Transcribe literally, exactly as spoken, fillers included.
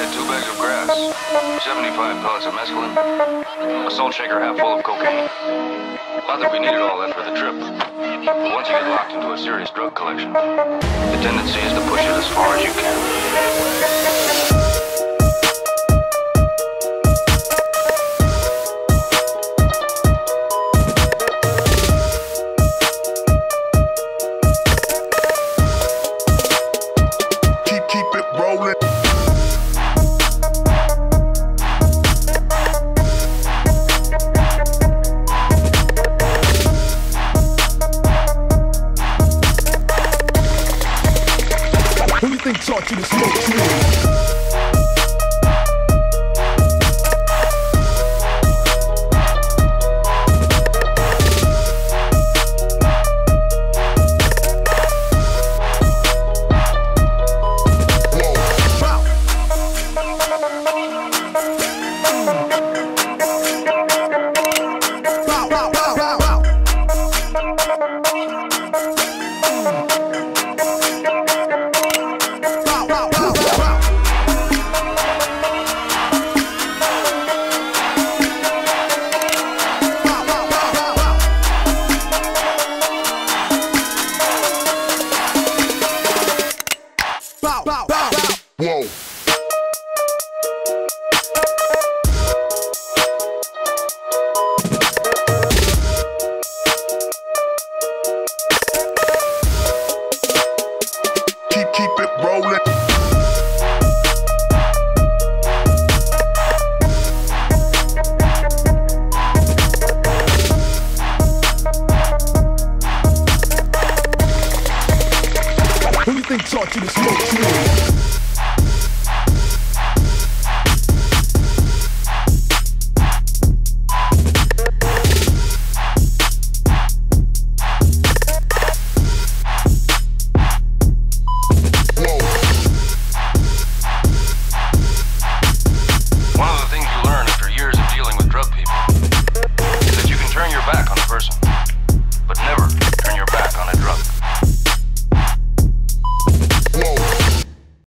two bags of grass, seventy-five pellets of mescaline, a salt shaker half full of cocaine. Not that we needed all that for the trip, but once you get locked into a serious drug collection, the tendency is to push it as far as you can. Taught you to smoke.